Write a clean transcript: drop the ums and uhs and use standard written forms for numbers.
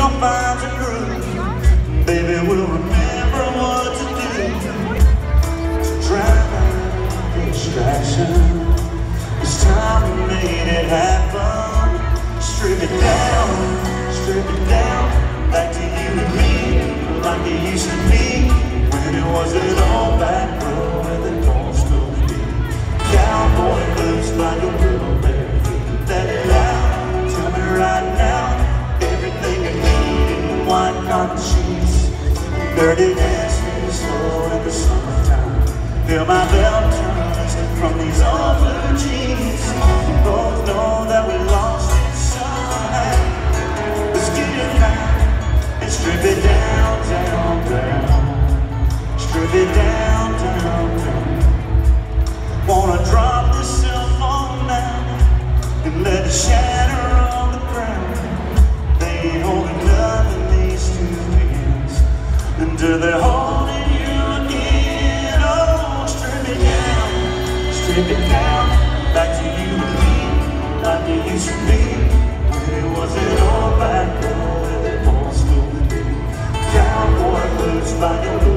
finds a groove, baby, we'll remember what to do to drown out the distraction. It's time we made it happen. Strip it down, back to you and me, like it used to be, when it was an old back road where the dawn still deep. Cowboy blues by your little bare feet. Let it out, tell me right now, everything you need in white cotton sheets, dirty dancing slow in the summertime. Feel my belt turns from these old blue jeans. We both know that we lost it somehow. Let's get it back and strip it down, down, down. Strip it down, down, down. Wanna drop this cell phone now and let it shatter on the ground. They ain't holding nothing, these two hands, until they're holding you again. Oh, strip it down, back to you and me, like it used to be, when it was an old back road where the boys still be. Cowboy blues by your